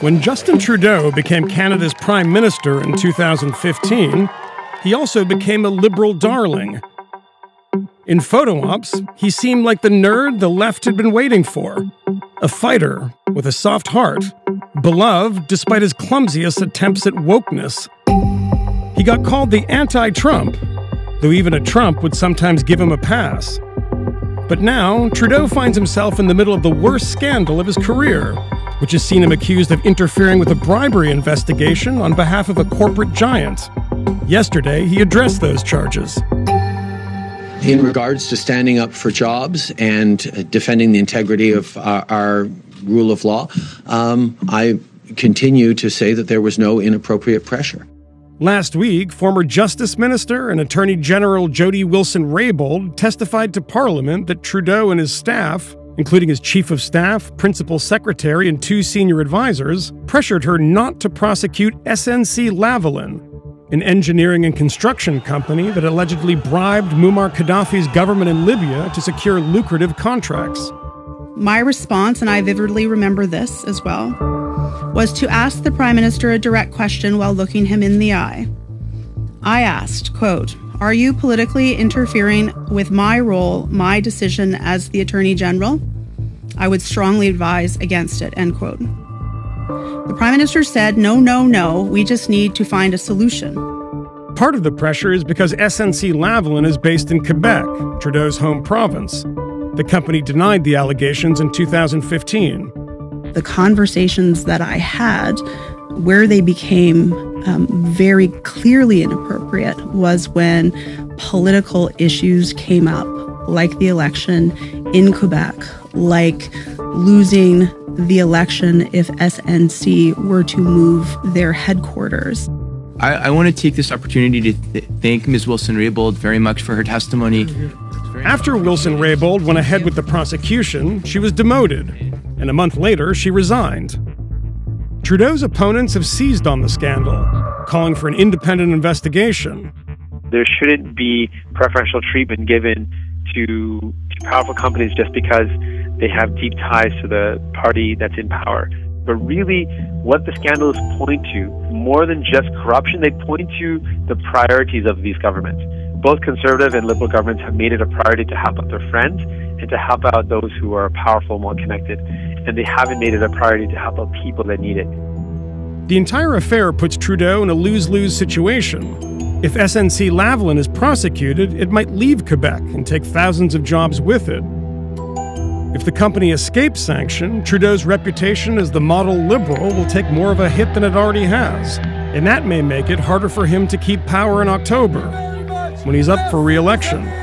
When Justin Trudeau became Canada's Prime Minister in 2015, he also became a Liberal darling. In photo ops, he seemed like the nerd the left had been waiting for. A fighter with a soft heart, beloved despite his clumsiest attempts at wokeness. He got called the anti-Trump, though even a Trump would sometimes give him a pass. But now, Trudeau finds himself in the middle of the worst scandal of his career, which has seen him accused of interfering with a bribery investigation on behalf of a corporate giant. Yesterday, he addressed those charges. In regards to standing up for jobs and defending the integrity of our rule of law, I continue to say that there was no inappropriate pressure. Last week, former Justice Minister and Attorney General Jody Wilson-Raybould testified to Parliament that Trudeau and his staff, including his chief of staff, principal secretary, and 2 senior advisors, pressured her not to prosecute SNC-Lavalin, an engineering and construction company that allegedly bribed Muammar Gaddafi's government in Libya to secure lucrative contracts. My response, and I vividly remember this as well, was to ask the Prime Minister a direct question while looking him in the eye. I asked, quote, "Are you politically interfering with my role, my decision as the Attorney General? I would strongly advise against it," end quote. The Prime Minister said, no, we just need to find a solution. Part of the pressure is because SNC-Lavalin is based in Quebec, Trudeau's home province. The company denied the allegations in 2015. The conversations that I had, where they became very clearly inappropriate, was when political issues came up, like the election in Quebec, like losing the election if SNC were to move their headquarters. I want to take this opportunity to thank Ms. Wilson-Raybould very much for her testimony. After Wilson-Raybould went ahead with the prosecution, she was demoted, and a month later, she resigned. Trudeau's opponents have seized on the scandal, calling for an independent investigation. There shouldn't be preferential treatment given to powerful companies just because they have deep ties to the party that's in power. But really, what the scandals point to, more than just corruption, they point to the priorities of these governments. Both conservative and liberal governments have made it a priority to help out their friends and to help out those who are powerful and well-connected. And they haven't made it a priority to help out people that need it. The entire affair puts Trudeau in a lose-lose situation. If SNC-Lavalin is prosecuted, it might leave Quebec and take thousands of jobs with it. If the company escapes sanction, Trudeau's reputation as the model liberal will take more of a hit than it already has. And that may make it harder for him to keep power in October, when he's up for re-election.